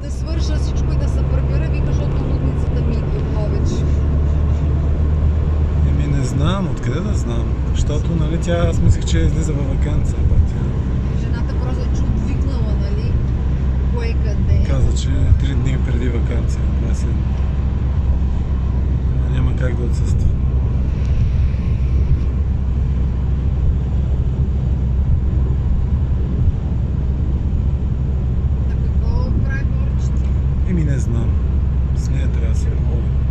да свърша всичко и да се прибера, вика, защото лудницата ми идва повече. Не знам, откъде да знам. Защото, нали, аз мислех, че излиза във ваканция. Жената просто че отвикнала, нали? Кое къде? Каза, че 3 дни преди ваканция. Няма как да отсъства. На какво прави борчета? Не знам. С нея трябва да се говори.